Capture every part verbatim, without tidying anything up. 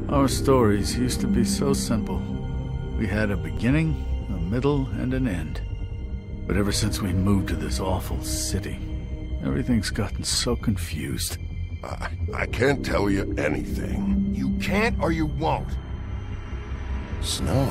Our stories used to be so simple. We had a beginning, a middle, and an end. But ever since we moved to this awful city, everything's gotten so confused. I, I can't tell you anything. You can't or you won't. Snow.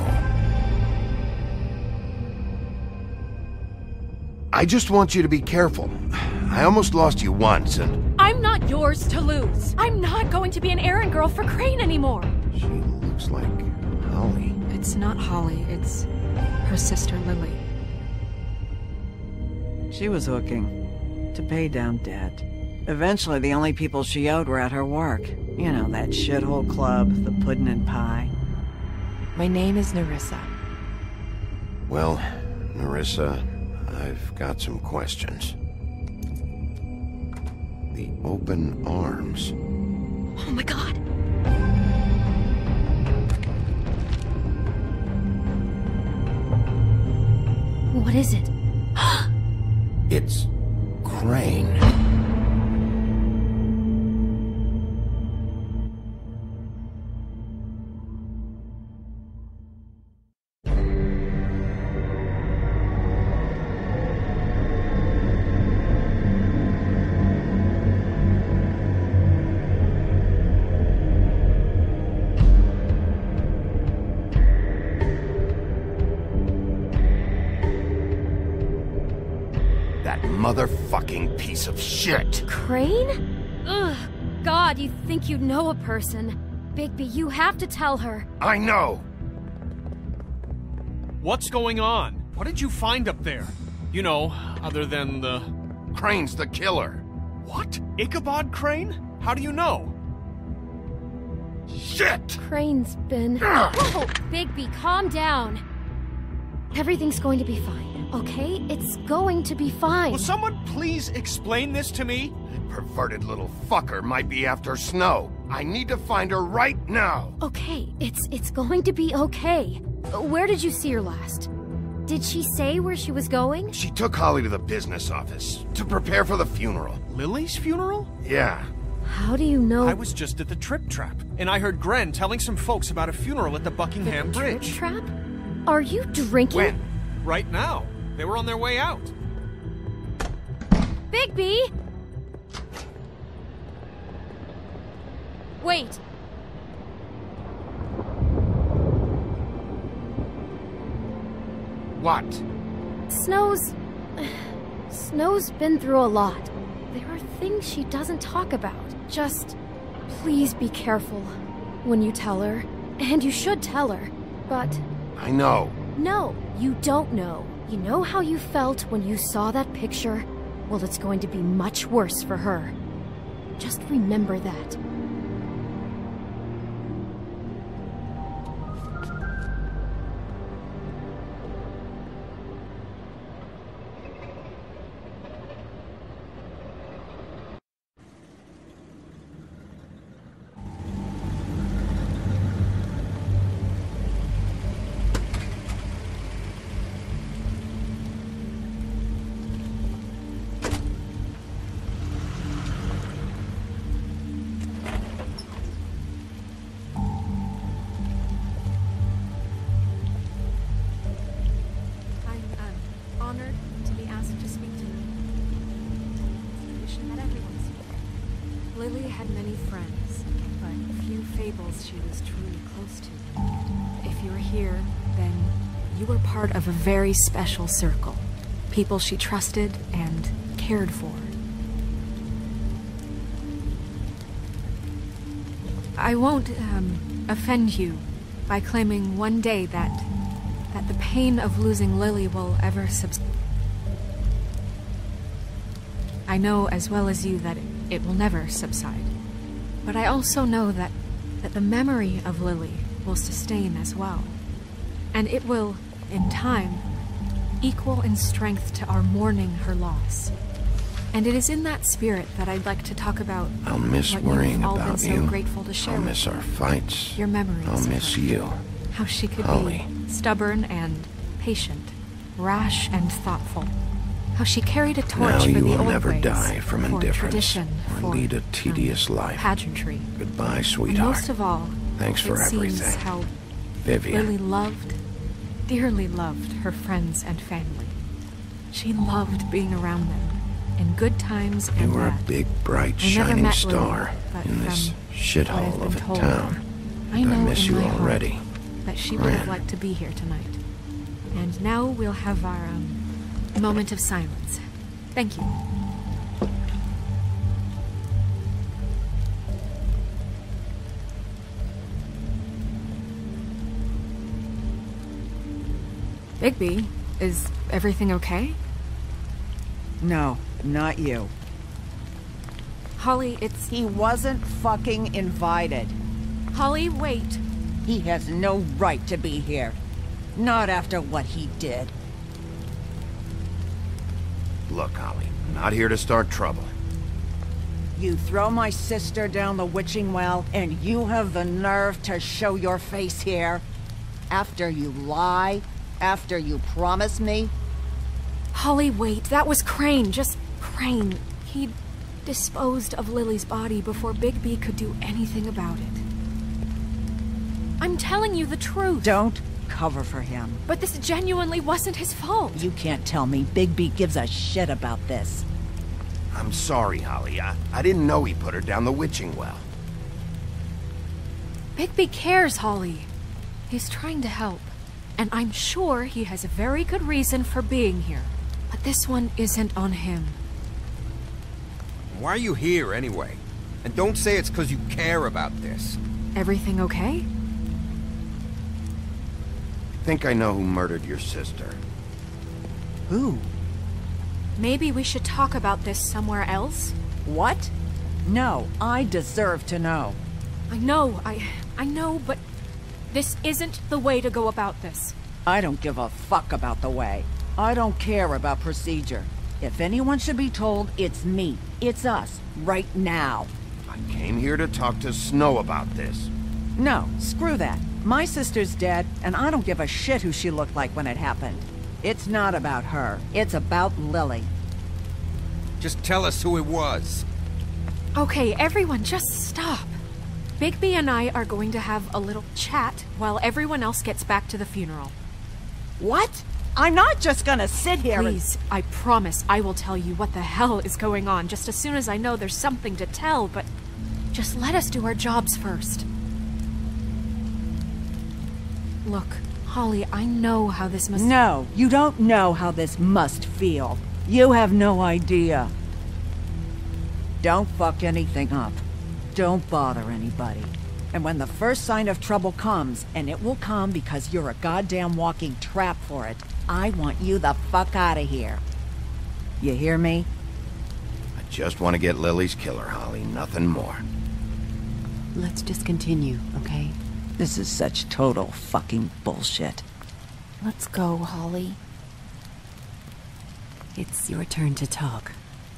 I just want you to be careful. I almost lost you once, and... I'm not yours to lose. I'm not going to be an errand girl for Crane anymore. She looks like Holly. It's not Holly, it's her sister Lily. She was hooking to pay down debt. Eventually, the only people she owed were at her work. You know, that shithole club, the puddin' and pie. My name is Nerissa. Well, Nerissa, I've got some questions. The open arms. Oh my god. What is it? It's Crane. Motherfucking piece of shit! Crane? Ugh. God, you think you know a person. Bigby, you have to tell her. I know! What's going on? What did you find up there? You know, other than the... Crane's the killer. What? Ichabod Crane? How do you know? Shit! Crane's been... Whoa! Bigby, calm down. Everything's going to be fine, okay? It's going to be fine. Will someone please explain this to me? That perverted little fucker might be after Snow. I need to find her right now. Okay, it's it's going to be okay. Where did you see her last? Did she say where she was going? She took Holly to the business office to prepare for the funeral. Lily's funeral? Yeah. How do you know? I was just at the Trip Trap, and I heard Gren telling some folks about a funeral at the Buckingham the Bridge. Trip Trap? Are you drinking? When? Right now. They were on their way out. Bigby! Wait. What? Snow's... Snow's been through a lot. There are things she doesn't talk about. Just... please be careful when you tell her. And you should tell her. But... I know. No, you don't know. You know how you felt when you saw that picture? Well, it's going to be much worse for her. Just remember that. Lily had many friends, but few fables she was truly close to. If you were here, then you were part of a very special circle. People she trusted and cared for. I won't, um, offend you by claiming one day that... that the pain of losing Lily will ever subside. I know as well as you that it, it will never subside. But I also know that, that the memory of Lily will sustain as well. And it will, in time, equal in strength to our mourning her loss. And it is in that spirit that I'd like to talk about I'll miss what worrying you've all about been so you. grateful to share I'll with miss me. our fights. Your memories I'll of miss her. you. How she could Holly. be stubborn and patient, rash and thoughtful. How she carried a torch Now for you the will old never ways, die from for indifference tradition, or for lead a tedious um, life. pageantry. Goodbye, And sweetheart. most of all, Thanks for it everything. seems how Vivian. Lily loved, dearly loved her friends and family. She loved being around them, in good times and You were a bad. big, bright, I never shining met star Lily, but in this from what shithole I've been of a told, town. I And know I miss in you my heart already. that she would have Crane. liked to be here tonight. And now we'll have our um, moment of silence. Thank you. Bigby, is everything okay? No, not you. Holly, it's... He wasn't fucking invited. Holly, wait. He has no right to be here. Not after what he did. Look, Holly, I'm not here to start trouble. You throw my sister down the witching well, and you have the nerve to show your face here? After you lie? After you promise me? Holly, wait. That was Crane. Just Crane. He'd disposed of Lily's body before Bigby could do anything about it. I'm telling you the truth. Don't cover for him. But this genuinely wasn't his fault. You can't tell me Bigby gives a shit about this. I'm sorry, Holly. I, I didn't know he put her down the witching well. Bigby cares, Holly. He's trying to help. And I'm sure he has a very good reason for being here. But this one isn't on him. Why are you here, anyway? And don't say it's because you care about this. Everything okay? I think I know who murdered your sister. Who? Maybe we should talk about this somewhere else? What? No, I deserve to know. I know, I... I know, but... This isn't the way to go about this. I don't give a fuck about the way. I don't care about procedure. If anyone should be told, it's me. It's us. Right now. I came here to talk to Snow about this. No, screw that. My sister's dead, and I don't give a shit who she looked like when it happened. It's not about her. It's about Lily. Just tell us who it was. Okay, everyone, just stop. Bigby and I are going to have a little chat while everyone else gets back to the funeral. What? I'm not just gonna sit here and- Please, I promise I will tell you what the hell is going on just as soon as I know there's something to tell, but just let us do our jobs first. Look, Holly, I know how this must- No, you don't know how this must feel. You have no idea. Don't fuck anything up. Don't bother anybody. And when the first sign of trouble comes, and it will come because you're a goddamn walking trap for it, I want you the fuck out of here. You hear me? I just want to get Lily's killer, Holly. Nothing more. Let's just continue, okay? This is such total fucking bullshit. Let's go, Holly. It's your turn to talk.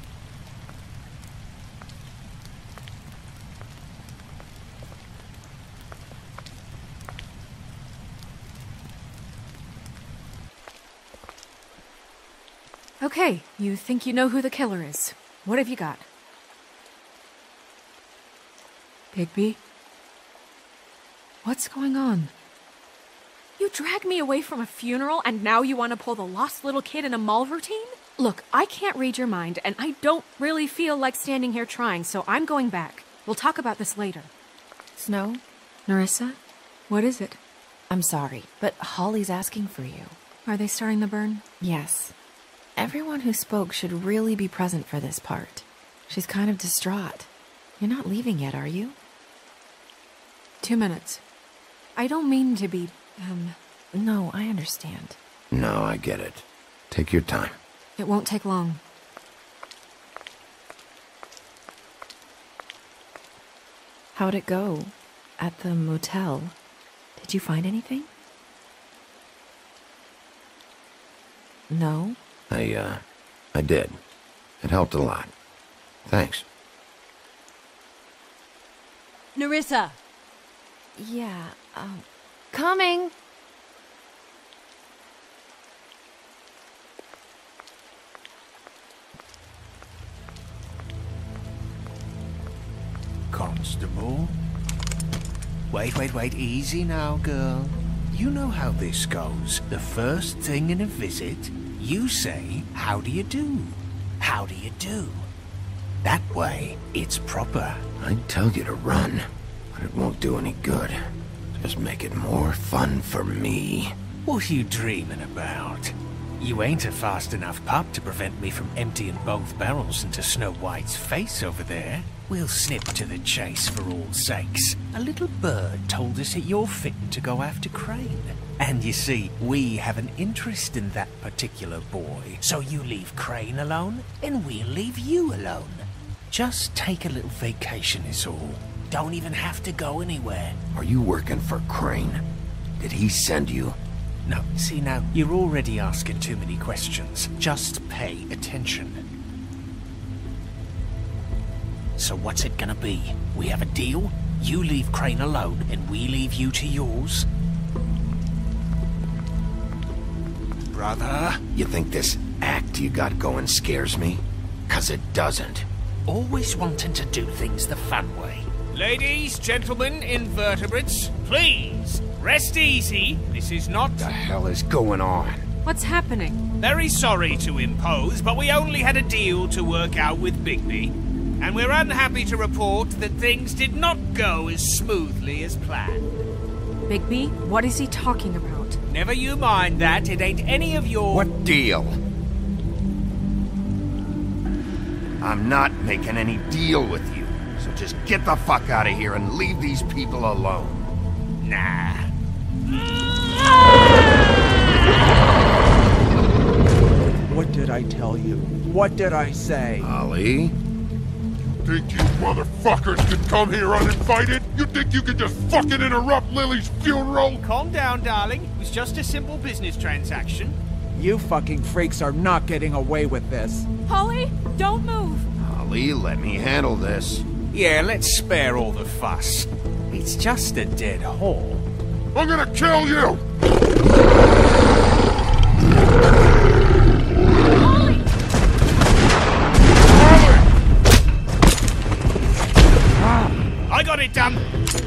Okay, you think you know who the killer is. What have you got? Bigby? What's going on? You dragged me away from a funeral and now you want to pull the lost little kid in a mall routine? Look, I can't read your mind and I don't really feel like standing here trying, so I'm going back. We'll talk about this later. Snow? Nerissa? What is it? I'm sorry, but Holly's asking for you. Are they starting the burn? Yes. Everyone who spoke should really be present for this part. She's kind of distraught. You're not leaving yet, are you? Two minutes. I don't mean to be, um... No, I understand. No, I get it. Take your time. It won't take long. How'd it go? At the motel? Did you find anything? No? I, uh, I did. It helped a lot. Thanks. Nerissa! Yeah, um... Coming! Constable? Wait, wait, wait. Easy now, girl. You know how this goes. The first thing in a visit, you say, how do you do? How do you do? That way, it's proper. I'd tell you to run, but it won't do any good. Just make it more fun for me. What are you dreaming about? You ain't a fast enough pup to prevent me from emptying both barrels into Snow White's face over there. We'll snip to the chase for all sakes. A little bird told us that you're fitting to go after Crane. And you see, we have an interest in that particular boy. So you leave Crane alone, and we'll leave you alone. Just take a little vacation is all. Don't even have to go anywhere. Are you working for Crane? Did he send you? No, see now, you're already asking too many questions. Just pay attention. So what's it gonna be? We have a deal? You leave Crane alone, and we leave you to yours? Brother? You think this act you got going scares me? 'Cause it doesn't. Always wanting to do things the fun way. Ladies, gentlemen, invertebrates, please, rest easy. This is not... What the hell is going on? What's happening? Very sorry to impose, but we only had a deal to work out with Bigby. And we're unhappy to report that things did not go as smoothly as planned. Bigby, what is he talking about? Never you mind that, it ain't any of your... What deal? I'm not making any deal with you. So just get the fuck out of here and leave these people alone. Nah. What did I tell you? What did I say? Ollie? Think you motherfuckers can come here uninvited? You think you can just fucking interrupt Lily's funeral? Calm down, darling. It was just a simple business transaction. You fucking freaks are not getting away with this. Polly, don't move. Ollie, let me handle this. Yeah, let's spare all the fuss. It's just a dead hole. I'm gonna kill you! Polly! I got it done.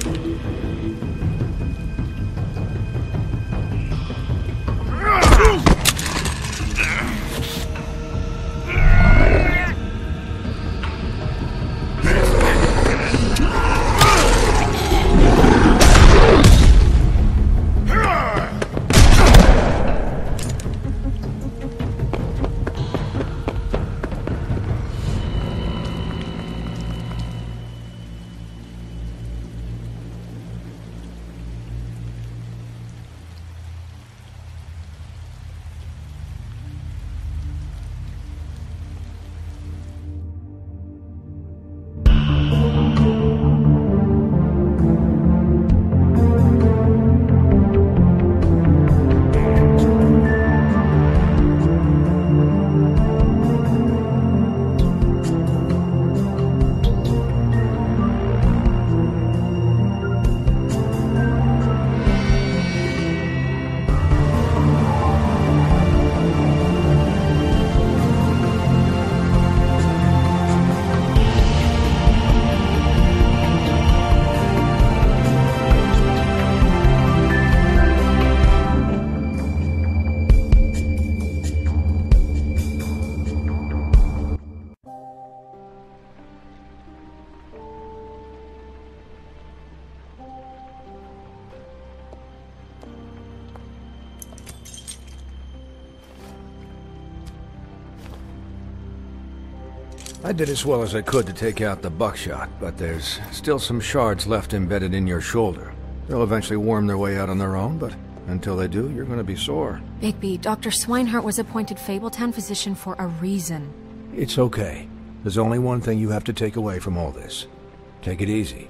I did as well as I could to take out the buckshot, but there's still some shards left embedded in your shoulder. They'll eventually worm their way out on their own, but until they do, you're gonna be sore. Bigby, Doctor Swinehart was appointed Fabletown physician for a reason. It's okay. There's only one thing you have to take away from all this. Take it easy.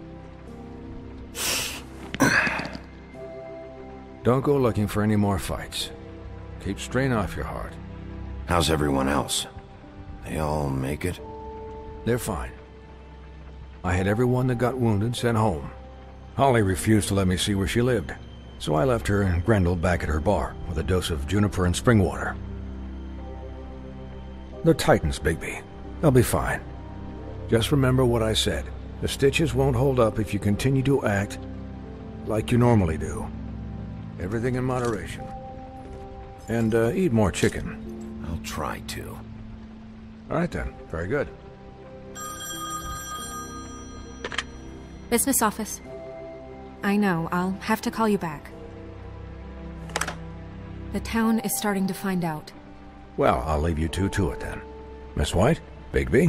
Don't go looking for any more fights. Keep strain off your heart. How's everyone else? They all make it? They're fine. I had everyone that got wounded sent home. Holly refused to let me see where she lived, so I left her and Grendel back at her bar with a dose of juniper and spring water. They're Titans, Bigby. They'll be fine. Just remember what I said. The stitches won't hold up if you continue to act like you normally do. Everything in moderation. And uh, eat more chicken. I'll try to. All right then, very good. Business office. I know, I'll have to call you back. The town is starting to find out. Well, I'll leave you two to it then. Miss White, Bigby.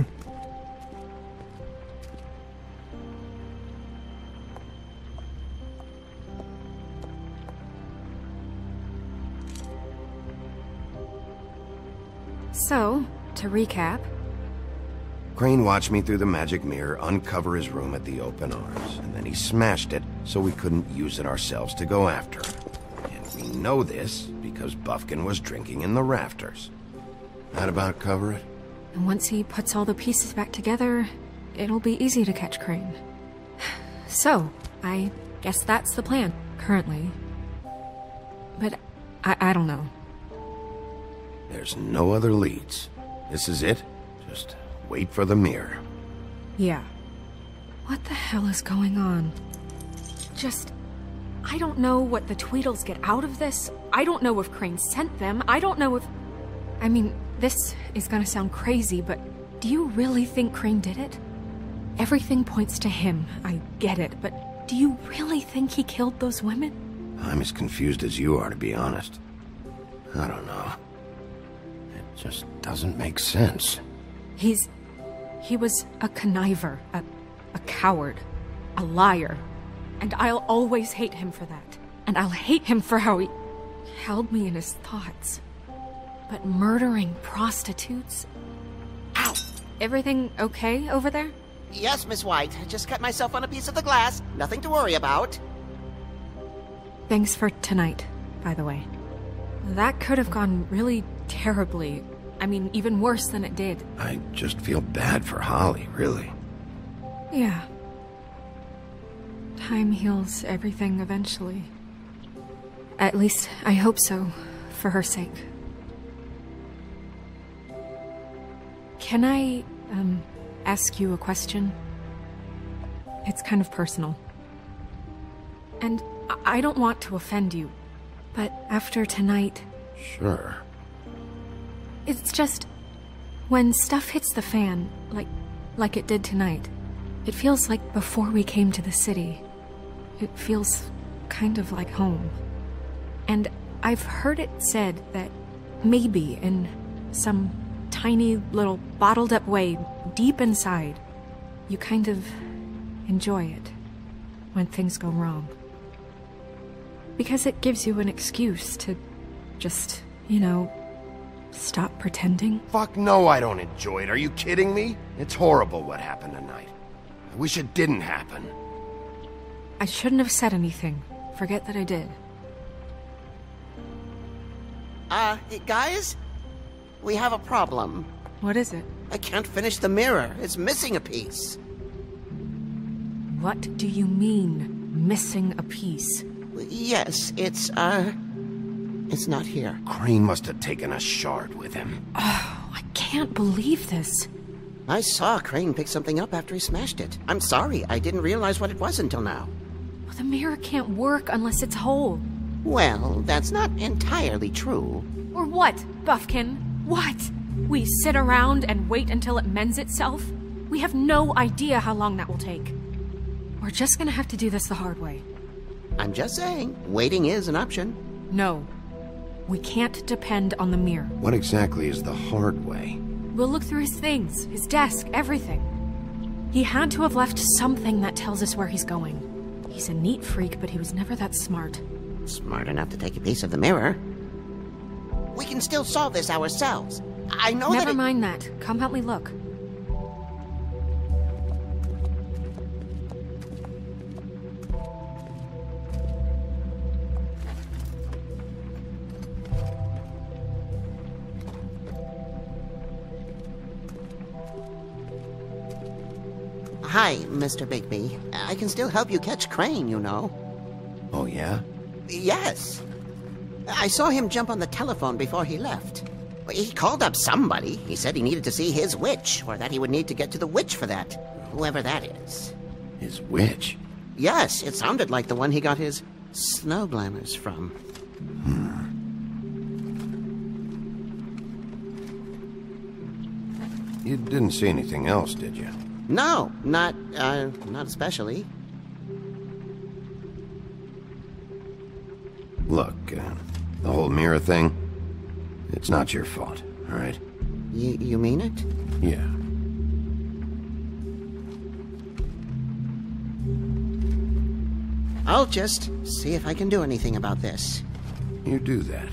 So, to recap... Crane watched me through the magic mirror uncover his room at the open arms, and then he smashed it so we couldn't use it ourselves to go after him. And we know this because Buffkin was drinking in the rafters. That about cover it? And once he puts all the pieces back together, it'll be easy to catch Crane. So, I guess that's the plan, currently. But I, I don't know. There's no other leads. This is it. Just wait for the mirror. Yeah. What the hell is going on? Just... I don't know what the Tweedles get out of this. I don't know if Crane sent them. I don't know if... I mean, this is gonna sound crazy, but do you really think Crane did it? Everything points to him. I get it, but do you really think he killed those women? I'm as confused as you are, to be honest. I don't know. It just doesn't make sense. He's... he was a conniver, a, a coward, a liar. And I'll always hate him for that. And I'll hate him for how he held me in his thoughts. But murdering prostitutes? Ow! Everything okay over there? Yes, Miss White. I just cut myself on a piece of the glass. Nothing to worry about. Thanks for tonight, by the way. That could have gone really terribly. I mean, even worse than it did. I just feel bad for Holly, really. Yeah. Time heals everything eventually. At least, I hope so, for her sake. Can I, um, ask you a question? It's kind of personal. And I don't want to offend you, but after tonight... Sure. It's just... when stuff hits the fan, like, like it did tonight, it feels like before we came to the city. It feels kind of like home. And I've heard it said that maybe in some tiny little bottled up way deep inside, you kind of enjoy it when things go wrong. Because it gives you an excuse to just, you know, stop pretending. Fuck no, I don't enjoy it. Are you kidding me? It's horrible what happened tonight. I wish it didn't happen. I shouldn't have said anything. Forget that I did. Uh, guys? We have a problem. What is it? I can't finish the mirror. It's missing a piece. What do you mean, missing a piece? Yes, it's, uh... it's not here. Crane must have taken a shard with him. Oh, I can't believe this. I saw Crane pick something up after he smashed it. I'm sorry, I didn't realize what it was until now. Well, the mirror can't work unless it's whole. Well, that's not entirely true. Or what, Buffkin? What? We sit around and wait until it mends itself? We have no idea how long that will take. We're just gonna have to do this the hard way. I'm just saying, waiting is an option. No. We can't depend on the mirror. What exactly is the hard way? We'll look through his things, his desk, everything. He had to have left something that tells us where he's going. He's a neat freak, but he was never that smart. Smart enough to take a piece of the mirror. We can still solve this ourselves. I know that Never it... mind that. Come help me look. Hi, Mister Bigby. I can still help you catch Crane, you know. Oh, yeah? Yes. I saw him jump on the telephone before he left. He called up somebody. He said he needed to see his witch, or that he would need to get to the witch for that. Whoever that is. His witch? Yes, it sounded like the one he got his snow glamours from. Hmm. You didn't see anything else, did you? No, not, uh, not especially. Look, uh, the whole mirror thing, it's not your fault, all right? You, you mean it? Yeah. I'll just see if I can do anything about this. You do that.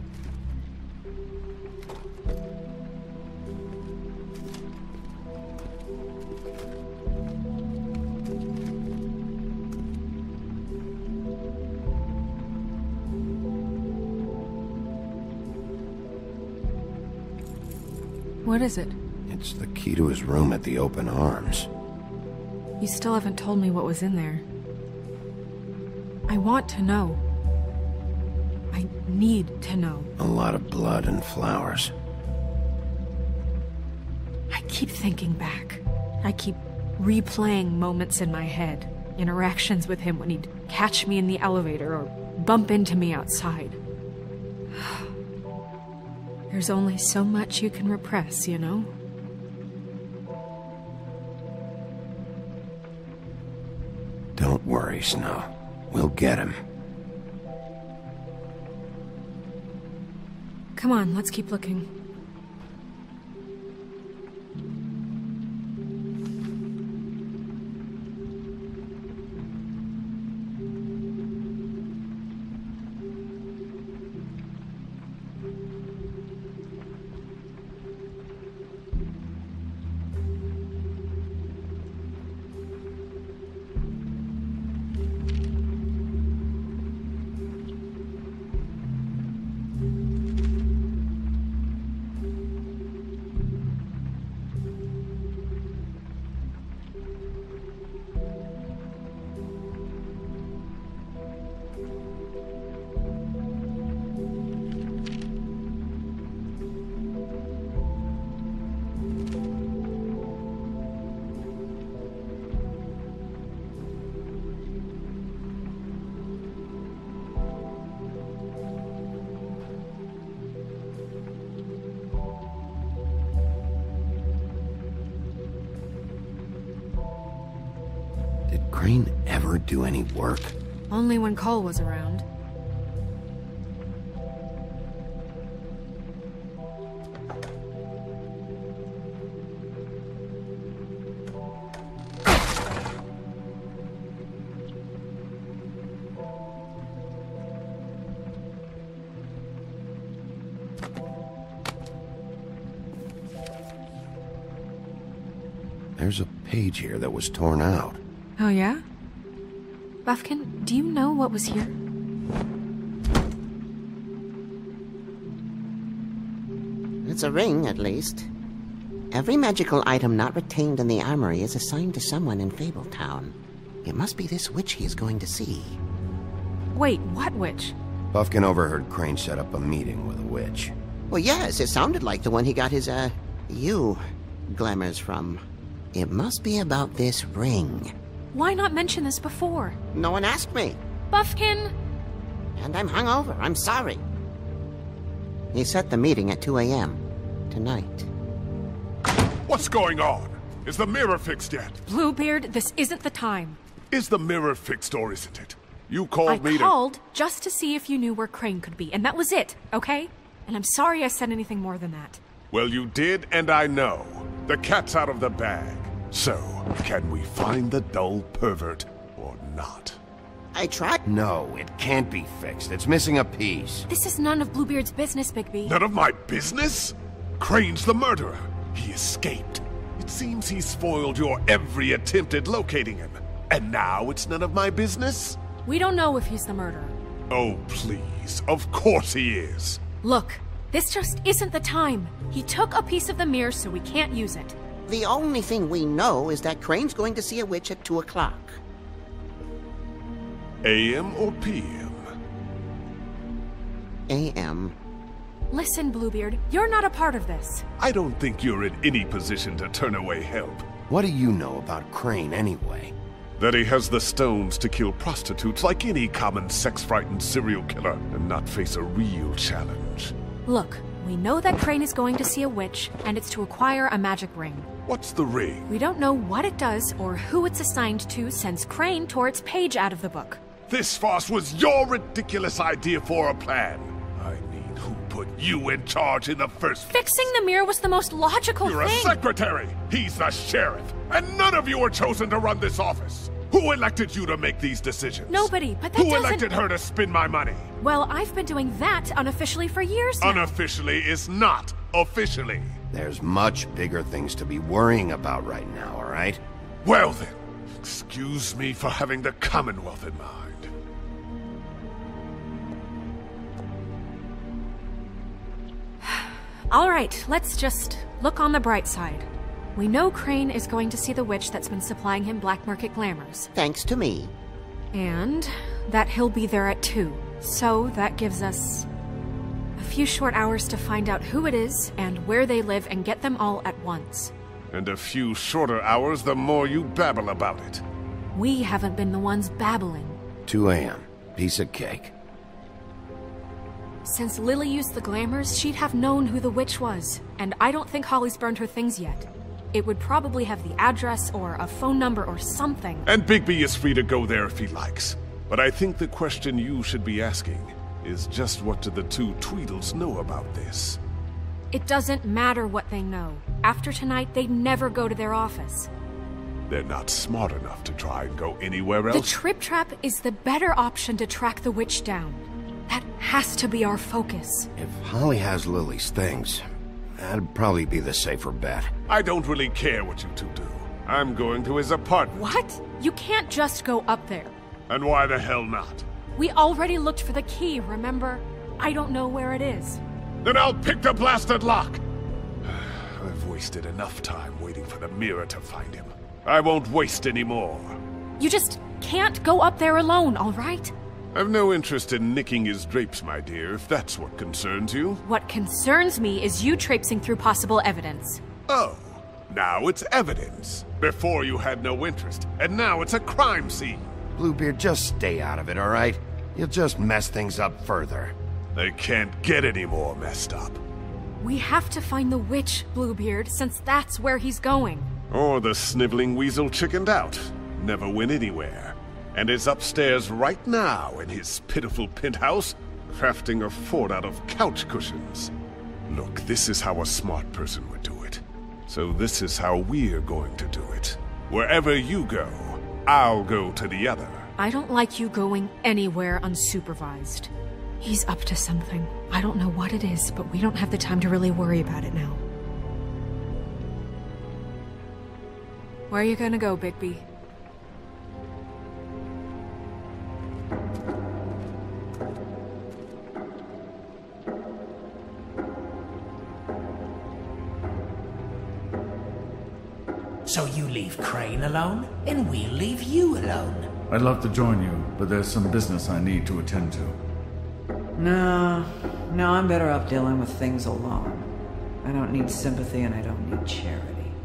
What is it? It's the key to his room at the Open Arms. You still haven't told me what was in there. I want to know. I need to know. A lot of blood and flowers. I keep thinking back. I keep replaying moments in my head. Interactions with him when he'd catch me in the elevator or bump into me outside. There's only so much you can repress, you know? Don't worry, Snow. We'll get him. Come on, let's keep looking. Crane ever do any work? Only when Cole was around. There's a page here that was torn out. Oh, yeah? Buffkin, do you know what was here? It's a ring, at least. Every magical item not retained in the armory is assigned to someone in Fabletown. It must be this witch he is going to see. Wait, what witch? Buffkin overheard Crane set up a meeting with a witch. Well, yes, it sounded like the one he got his, uh, you glamours from. It must be about this ring. Why not mention this before? No one asked me. Buffkin! And I'm hungover. I'm sorry. He set the meeting at two A M tonight. What's going on? Is the mirror fixed yet? Bluebeard, this isn't the time. Is the mirror fixed or isn't it? You called I me to- I called just to see if you knew where Crane could be, and that was it, okay? And I'm sorry I said anything more than that. Well, you did, and I know. The cat's out of the bag. So, can we find the dull pervert or not? I tried. No, it can't be fixed. It's missing a piece. This is none of Bluebeard's business, Bigby. None of my business? Crane's the murderer. He escaped. It seems he spoiled your every attempt at locating him. And now it's none of my business? We don't know if he's the murderer. Oh, please. Of course he is. Look, this just isn't the time. He took a piece of the mirror, so we can't use it. The only thing we know is that Crane's going to see a witch at two o'clock. A M or P M? A M Listen, Bluebeard, you're not a part of this. I don't think you're in any position to turn away help. What do you know about Crane anyway? That he has the stones to kill prostitutes like any common sex-frightened serial killer and not face a real challenge. Look, we know that Crane is going to see a witch, and it's to acquire a magic ring. What's the ring? We don't know what it does or who it's assigned to since Crane tore its page out of the book. This farce was your ridiculous idea for a plan. I mean, who put you in charge in the first place? Fixing the mirror was the most logical You're thing. You're a secretary! He's the sheriff! And none of you were chosen to run this office! Who elected you to make these decisions? Nobody, but that Who doesn't... elected her to spend my money? Well, I've been doing that unofficially for years now. Unofficially is not officially. There's much bigger things to be worrying about right now, all right? Well then, excuse me for having the Commonwealth in mind. All right, let's just look on the bright side. We know Crane is going to see the witch that's been supplying him black market glamours. Thanks to me. And that he'll be there at two. So that gives us a few short hours to find out who it is and where they live and get them all at once. And a few shorter hours the more you babble about it. We haven't been the ones babbling. two A M Piece of cake. Since Lily used the glamours, she'd have known who the witch was. And I don't think Holly's burned her things yet. It would probably have the address or a phone number or something. And Bigby is free to go there if he likes. But I think the question you should be asking is just what do the two Tweedles know about this? It doesn't matter what they know. After tonight, they'd never go to their office. They're not smart enough to try and go anywhere else. The Trip Trap is the better option to track the witch down. That has to be our focus. If Holly has Lily's things, that'd probably be the safer bet. I don't really care what you two do. I'm going to his apartment. What? You can't just go up there. And why the hell not? We already looked for the key, remember? I don't know where it is. Then I'll pick the blasted lock! I've wasted enough time waiting for the mirror to find him. I won't waste any more. You just can't go up there alone, all right? I've no interest in nicking his drapes, my dear, if that's what concerns you. What concerns me is you traipsing through possible evidence. Oh, now it's evidence. Before you had no interest, and now it's a crime scene. Bluebeard, just stay out of it, all right? You'll just mess things up further. They can't get any more messed up. We have to find the witch, Bluebeard, since that's where he's going. Or the sniveling weasel chickened out. Never went anywhere. And is upstairs right now in his pitiful penthouse, crafting a fort out of couch cushions. Look, this is how a smart person would do it. So this is how we're going to do it. Wherever you go, I'll go to the other. I don't like you going anywhere unsupervised. He's up to something. I don't know what it is, but we don't have the time to really worry about it now. Where are you gonna go, Bigby? So you leave Crane alone, and we'll leave you alone. I'd love to join you, but there's some business I need to attend to. No, no, I'm better off dealing with things alone. I don't need sympathy and I don't need charity.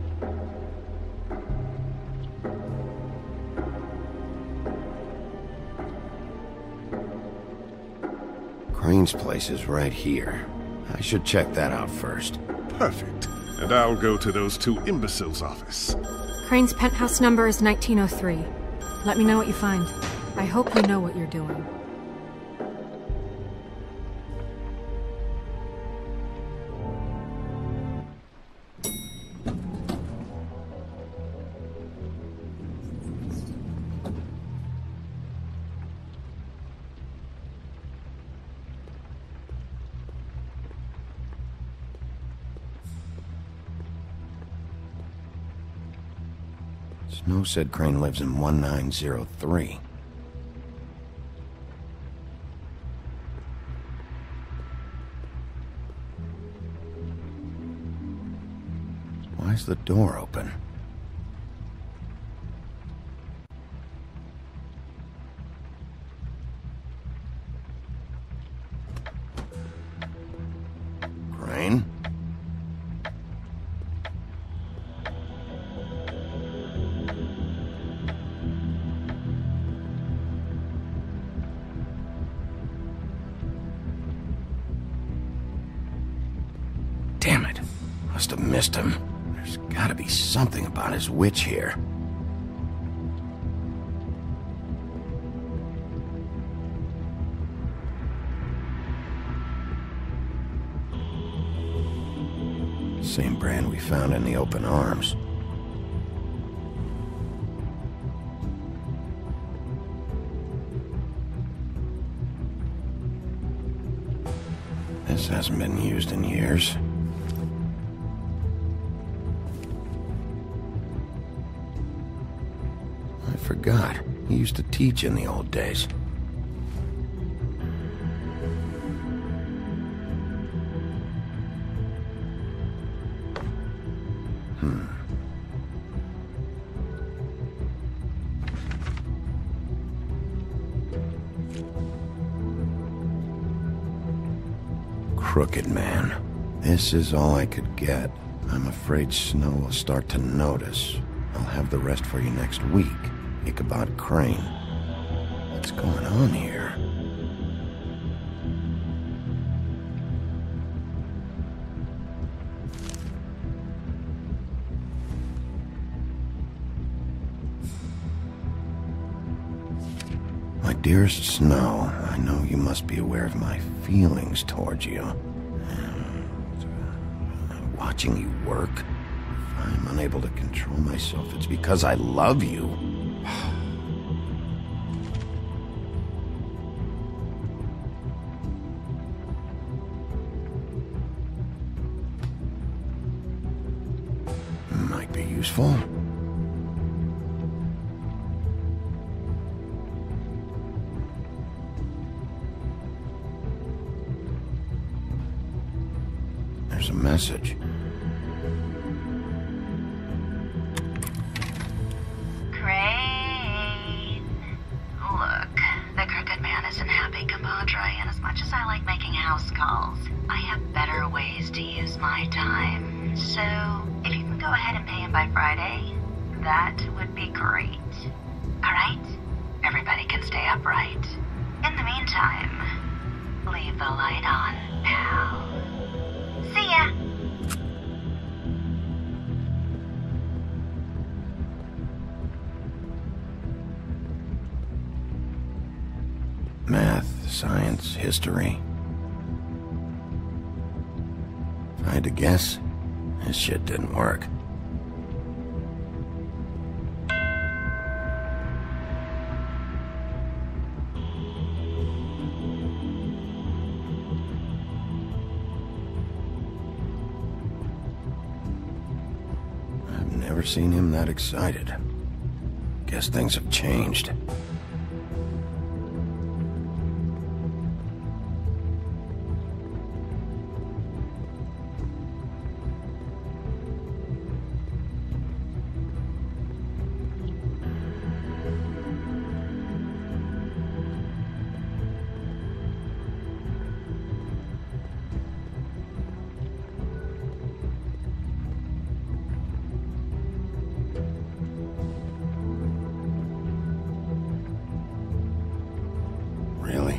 Crane's place is right here. I should check that out first. Perfect. And I'll go to those two imbeciles' office. Crane's penthouse number is nineteen oh three. Let me know what you find. I hope you know what you're doing. Snow said Crane lives in one nine zero three. Why's the door open? Crane? Damn it. Must have missed him. There's gotta be something about his witch here. Same brand we found in the open arms. This hasn't been used in years. I forgot. He used to teach in the old days. Hmm. Crooked man. This is all I could get. I'm afraid Snow will start to notice. I'll have the rest for you next week. Ichabod Crane. What's going on here? My dearest Snow, I know you must be aware of my feelings towards you. Watching you work, if I'm unable to control myself, it's because I love you. Might be useful. There's a message. Crane. Look, the Crooked Man isn't happy, compadre, and as much as I like making house calls, I have better ways to use my time. So, if you can go ahead and pay him by Friday, that would be great. Alright? Everybody can stay upright. In the meantime, leave the light on, pal. See ya! Math, science, history. If I had to guess, this shit didn't work. I've never seen him that excited. Guess things have changed. Really?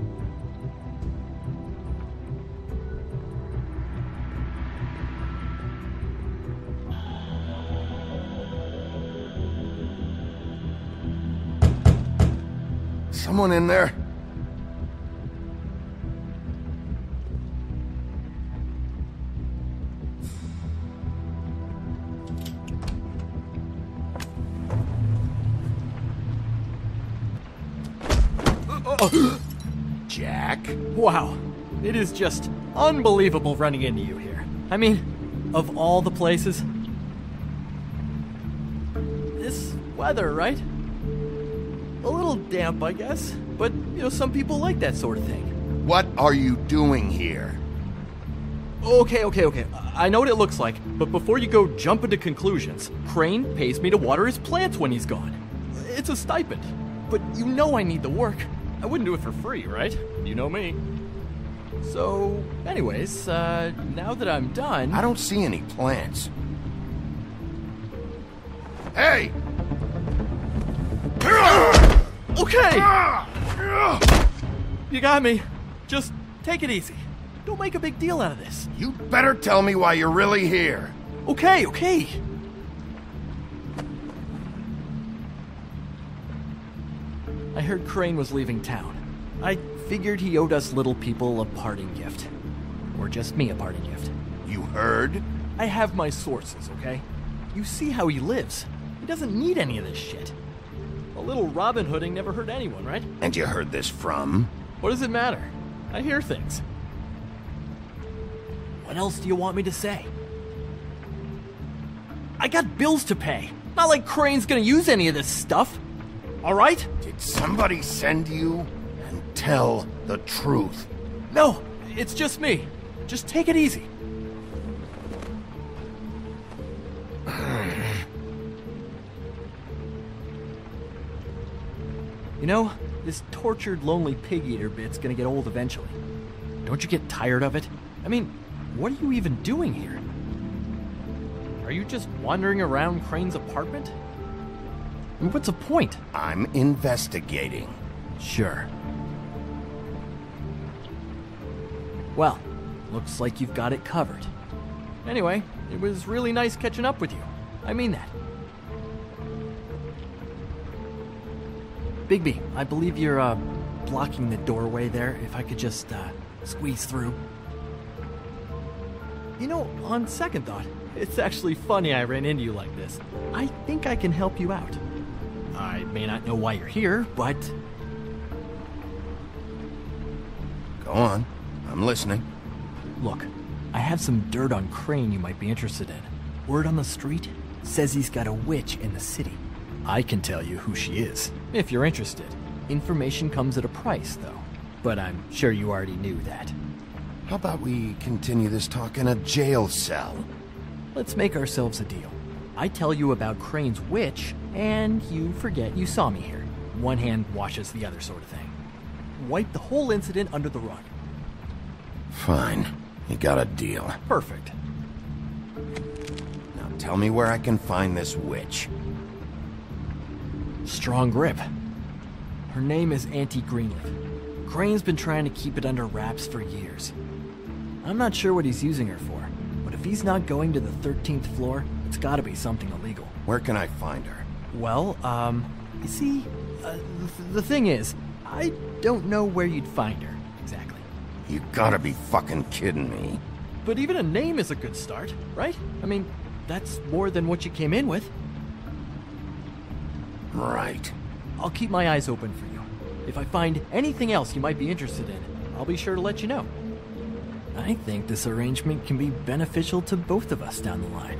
Someone in there? Jack? Wow. It is just unbelievable running into you here. I mean, of all the places. This weather, right? A little damp, I guess. But, you know, some people like that sort of thing. What are you doing here? Okay, okay, okay. I know what it looks like, but before you go jumping to conclusions, Crane pays me to water his plants when he's gone. It's a stipend. But you know I need the work. I wouldn't do it for free, right? You know me. So, anyways, uh, now that I'm done... I don't see any plants. Hey! Okay! You got me. Just take it easy. Don't make a big deal out of this. You better tell me why you're really here. Okay, okay. I heard Crane was leaving town. I figured he owed us little people a parting gift. Or just me a parting gift. You heard? I have my sources, okay? You see how he lives. He doesn't need any of this shit. A little Robin Hooding never hurt anyone, right? And you heard this from? What does it matter? I hear things. What else do you want me to say? I got bills to pay. Not like Crane's gonna use any of this stuff. All right? Did somebody send you? And tell the truth. No, it's just me. Just take it easy. You know, this tortured, lonely pig-eater bit's gonna get old eventually. Don't you get tired of it? I mean, what are you even doing here? Are you just wandering around Crane's apartment? I mean, what's the point? I'm investigating. Sure. Well, looks like you've got it covered. Anyway, it was really nice catching up with you. I mean that. Bigby, I believe you're, uh, blocking the doorway there. If I could just, uh, squeeze through. You know, on second thought, it's actually funny I ran into you like this. I think I can help you out. I may not know why you're here, but... Go on. I'm listening. Look, I have some dirt on Crane you might be interested in. Word on the street says he's got a witch in the city. I can tell you who she is, if you're interested. Information comes at a price, though. But I'm sure you already knew that. How about we continue this talk in a jail cell? Let's make ourselves a deal. I tell you about Crane's witch, and you forget you saw me here. One hand washes the other sort of thing. Wipe the whole incident under the rug. Fine. You got a deal. Perfect. Now tell me where I can find this witch. Strong grip. Her name is Auntie Greenleaf. Crane's been trying to keep it under wraps for years. I'm not sure what he's using her for, but if he's not going to the thirteenth floor, it's gotta be something illegal. Where can I find her? Well, um, you see, uh, the, th the thing is, I don't know where you'd find her, exactly. You gotta be fucking kidding me. But even a name is a good start, right? I mean, that's more than what you came in with. Right. I'll keep my eyes open for you. If I find anything else you might be interested in, I'll be sure to let you know. I think this arrangement can be beneficial to both of us down the line.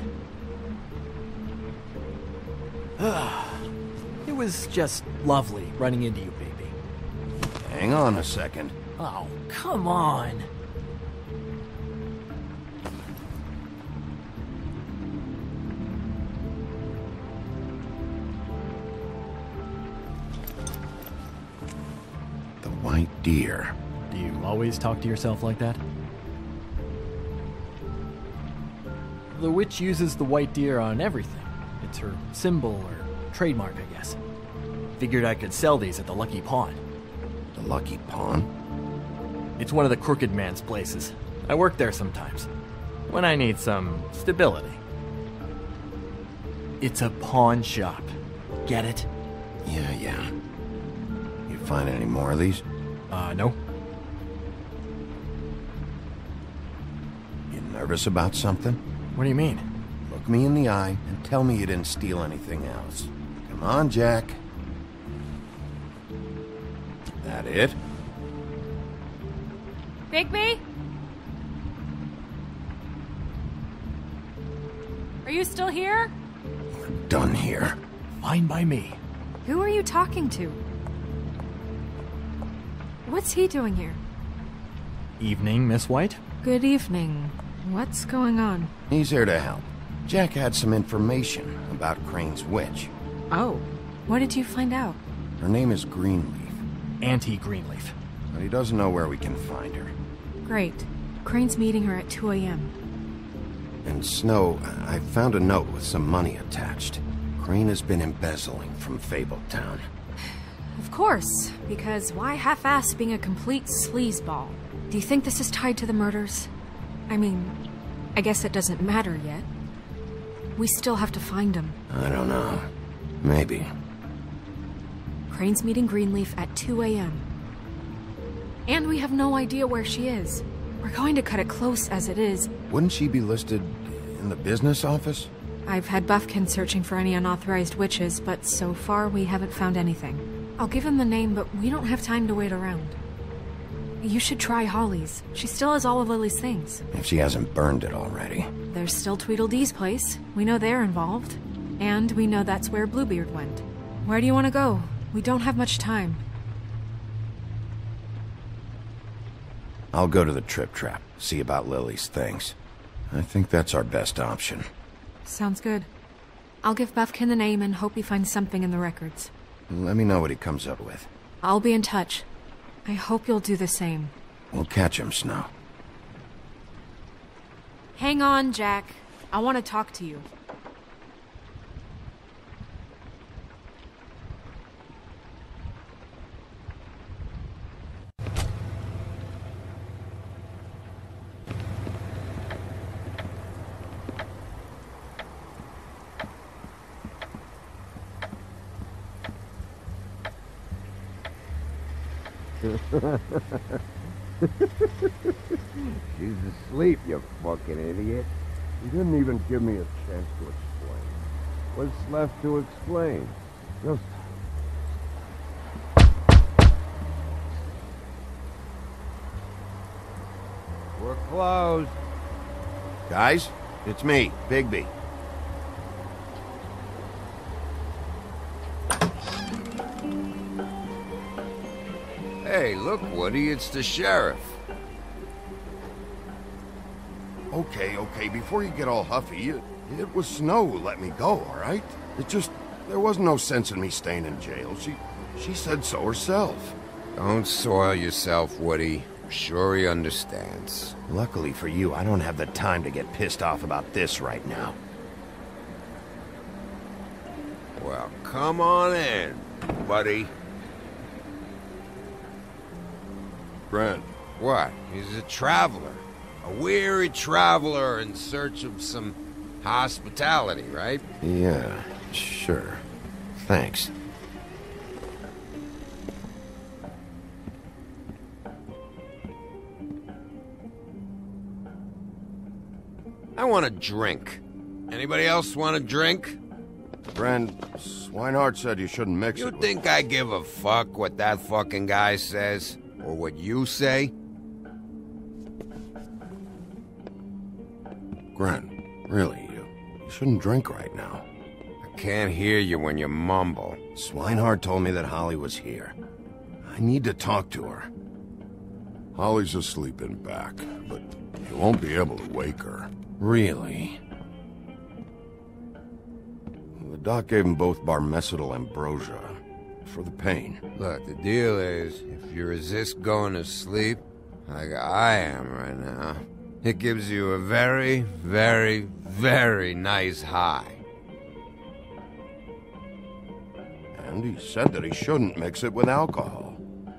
It was just lovely running into you, baby. Hang on a second. Oh, come on. The white deer. Do you always talk to yourself like that? The witch uses the white deer on everything. It's her symbol or trademark, I guess. Figured I could sell these at the Lucky Pawn. The Lucky Pawn? It's one of the crooked man's places. I work there sometimes, when I need some stability. It's a pawn shop. Get it? Yeah, yeah. You find any more of these? Uh, no. You nervous about something? What do you mean? Look me in the eye and tell me you didn't steal anything else. Come on, Jack. That it? Bigby? Are you still here? We're done here. Fine by me. Who are you talking to? What's he doing here? Evening, Miss White. Good evening. What's going on? He's here to help. Jack had some information about Crane's witch. Oh, what did you find out? Her name is Greenleaf. Auntie Greenleaf. But he doesn't know where we can find her. Great. Crane's meeting her at two A M And Snow, I found a note with some money attached. Crane has been embezzling from Fabletown. Of course, because why half-ass being a complete sleazeball? Do you think this is tied to the murders? I mean, I guess it doesn't matter yet. We still have to find him. I don't know. Maybe. Crane's meeting Greenleaf at two A M And we have no idea where she is. We're going to cut it close as it is. Wouldn't she be listed in the business office? I've had Buffkin searching for any unauthorized witches, but so far we haven't found anything. I'll give him the name, but we don't have time to wait around. You should try Holly's. She still has all of Lily's things. If she hasn't burned it already. There's still Tweedledee's place. We know they're involved. And we know that's where Bluebeard went. Where do you want to go? We don't have much time. I'll go to the Trip Trap, see about Lily's things. I think that's our best option. Sounds good. I'll give Buffkin the name and hope he finds something in the records. Let me know what he comes up with. I'll be in touch. I hope you'll do the same. We'll catch him, Snow. Hang on, Jack. I want to talk to you. She's asleep, you fucking idiot. You didn't even give me a chance to explain. What's left to explain? Just... We're closed. Guys, it's me, Bigby. Hey, look, Woody, it's the sheriff. Okay, okay, before you get all huffy, it, it was Snow who let me go, all right? It just, there was no sense in me staying in jail. She, she said so herself. Don't soil yourself, Woody. I'm sure he understands. Luckily for you, I don't have the time to get pissed off about this right now. Well, come on in, buddy. Grant. What? He's a traveler. A weary traveler in search of some hospitality, right? Yeah, sure. Thanks. I want a drink. Anybody else want a drink? Friend, Swinehart said you shouldn't mix you it with... You think I give a fuck what that fucking guy says? Or what you say? Grant, really, you, you shouldn't drink right now. I can't hear you when you mumble. Swinehart told me that Holly was here. I need to talk to her. Holly's asleep in back, but you won't be able to wake her. Really? The doc gave them both Barmecidal ambrosia for the pain. Look, the deal is, if you resist going to sleep, like I am right now, it gives you a very, very, very nice high. And he said that he shouldn't mix it with alcohol.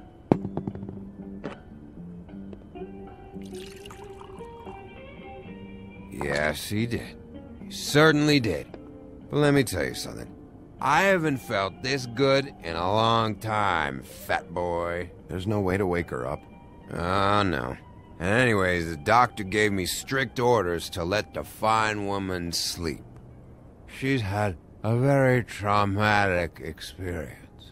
Yes, he did. He certainly did. But let me tell you something. I haven't felt this good in a long time, fat boy. There's no way to wake her up. Oh, no. And anyways, the doctor gave me strict orders to let the fine woman sleep. She's had a very traumatic experience.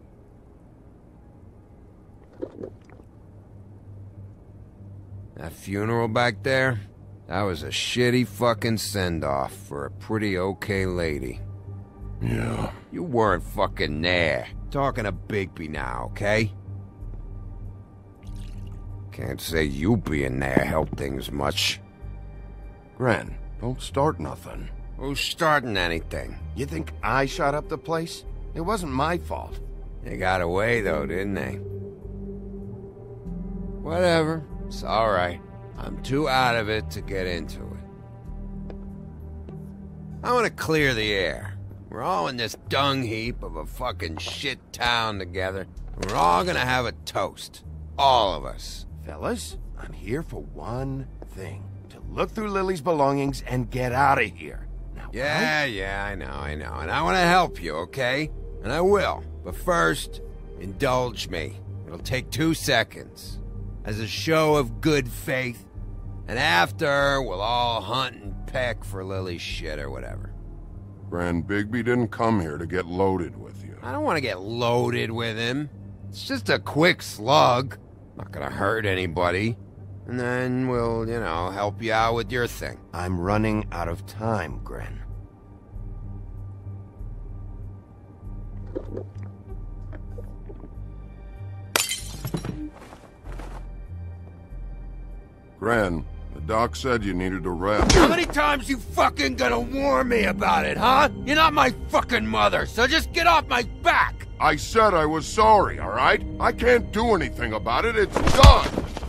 That funeral back there, that was a shitty fucking send-off for a pretty okay lady. Yeah. You weren't fucking there. Talking to Bigby now, okay? Can't say you being there helped things much. Gran, don't start nothing. Who's starting anything? You think I shot up the place? It wasn't my fault. They got away, though, didn't they? Whatever. It's alright. I'm too out of it to get into it. I want to clear the air. We're all in this dung heap of a fucking shit town together. And we're all gonna have a toast. All of us. Fellas, I'm here for one thing. To look through Lily's belongings and get out of here. Now, Yeah, right? yeah, I know, I know. And I want to help you, okay? And I will. But first, indulge me. It'll take two seconds. As a show of good faith. And after, we'll all hunt and peck for Lily's shit or whatever. Grand Bigby didn't come here to get loaded with you. I don't want to get loaded with him. It's just a quick slug. Not gonna hurt anybody. And then we'll, you know, help you out with your thing. I'm running out of time, Gren. Gran, the doc said you needed a rest. How many times you fucking gonna warn me about it, huh? You're not my fucking mother, so just get off my back! I said I was sorry, all right? I can't do anything about it. It's done.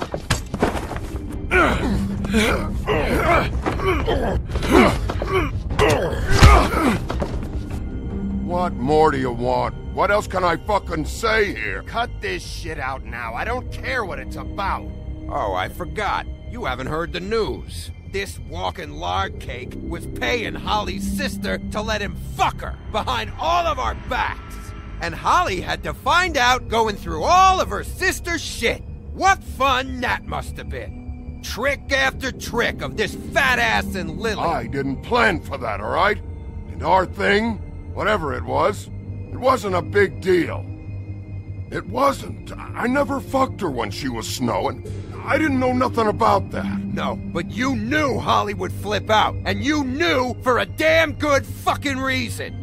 What more do you want? What else can I fucking say here? Cut this shit out now. I don't care what it's about. Oh, I forgot. You haven't heard the news. This walking lard cake was paying Holly's sister to let him fuck her behind all of our backs. And Holly had to find out going through all of her sister's shit. What fun that must have been. Trick after trick of this fat ass and Lily. I didn't plan for that, all right? And our thing, whatever it was, it wasn't a big deal. It wasn't. I never fucked her when she was snowing. I didn't know nothing about that. No, but you knew Holly would flip out. And you knew for a damn good fucking reason.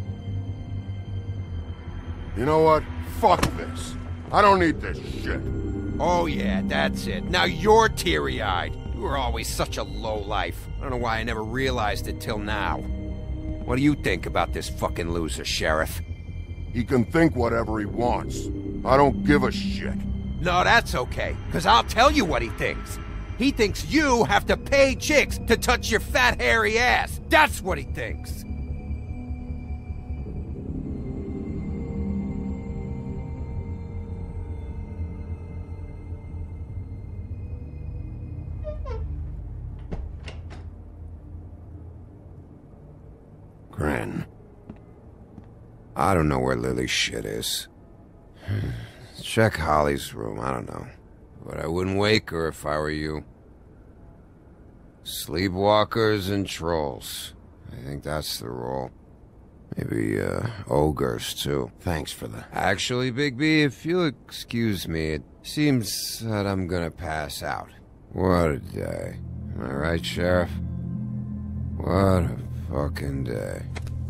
You know what? Fuck this. I don't need this shit. Oh yeah, that's it. Now you're teary-eyed. You were always such a lowlife. I don't know why I never realized it till now. What do you think about this fucking loser, Sheriff? He can think whatever he wants. I don't give a shit. No, that's okay, because I'll tell you what he thinks. He thinks you have to pay chicks to touch your fat, hairy ass. That's what he thinks. Gren. I don't know where Lily's shit is. Check Holly's room, I don't know. But I wouldn't wake her if I were you. Sleepwalkers and trolls. I think that's the rule. Maybe, uh, ogres, too. Thanks for the... Actually, Big B, if you'll excuse me, it seems that I'm gonna pass out. What a day. Am I right, Sheriff? What a fucking day.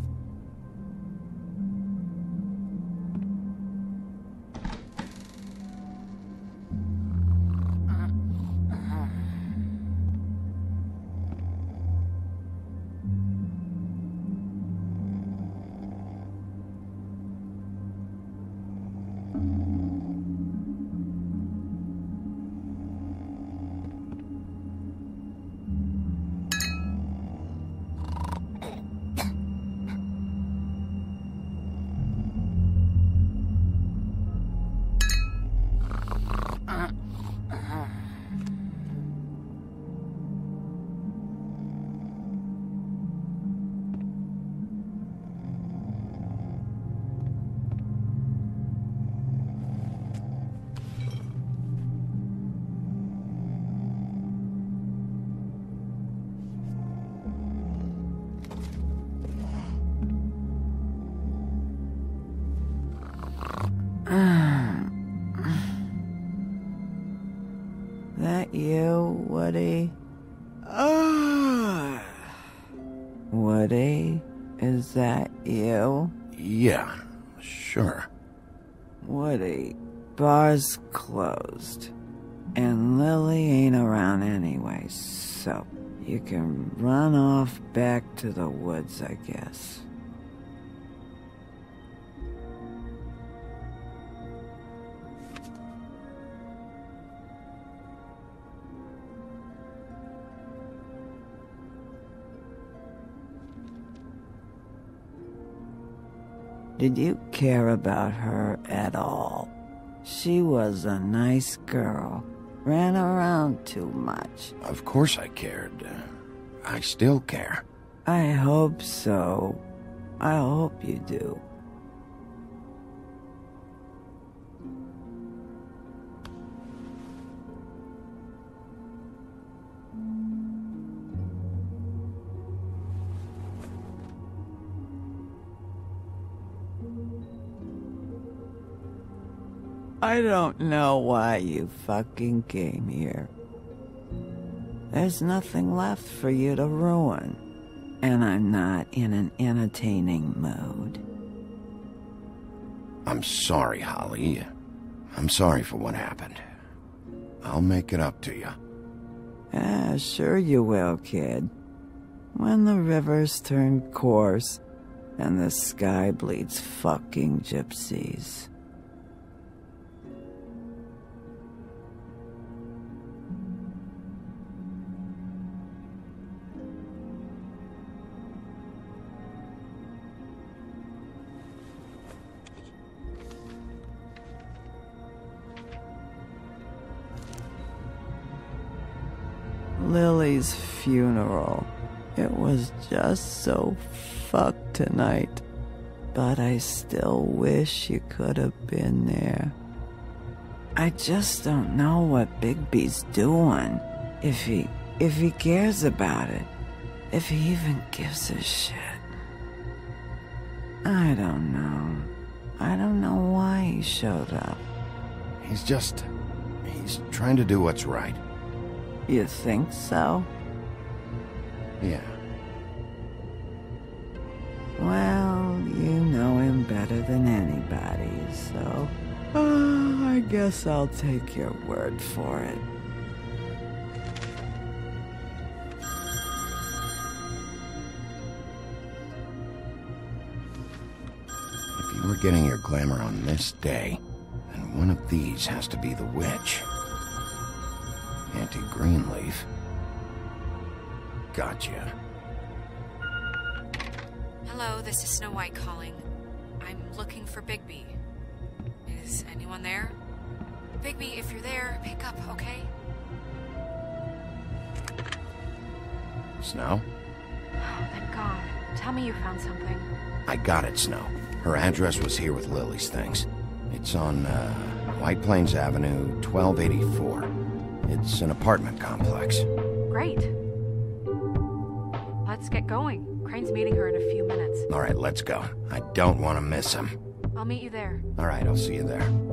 That you, Woody? Ah. Woody, is that you? Yeah, sure. Woody, bar's closed. And Lily ain't around anyway, so you can run off back to the woods, I guess. Did you care about her at all? She was a nice girl, Ran around too much. Of course I cared. Uh, I still care. I hope so. I hope you do. I don't know why you fucking came here. There's nothing left for you to ruin. And I'm not in an entertaining mood. I'm sorry, Holly. I'm sorry for what happened. I'll make it up to you. Ah, sure you will, kid. When the rivers turn coarse and the sky bleeds fucking gypsies. Lily's funeral. It was just so fucked tonight. But I still wish you could have been there. I just don't know what Bigby's doing. If he... if he cares about it. If he even gives a shit. I don't know. I don't know why he showed up. He's just... he's trying to do what's right. You think so? Yeah. Well, you know him better than anybody, so... Uh, I guess I'll take your word for it. If you were getting your glamour on this day, then one of these has to be the witch. Auntie Greenleaf. Gotcha. Hello, this is Snow White calling. I'm looking for Bigby. Is anyone there? Bigby, if you're there, pick up, okay? Snow? Oh, thank God. Tell me you found something. I got it, Snow. Her address was here with Lily's things. It's on, uh, White Plains Avenue, twelve eighty-four. It's an apartment complex. Great. Let's get going. Crane's meeting her in a few minutes. All right, let's go. I don't want to miss him. I'll meet you there. All right, I'll see you there.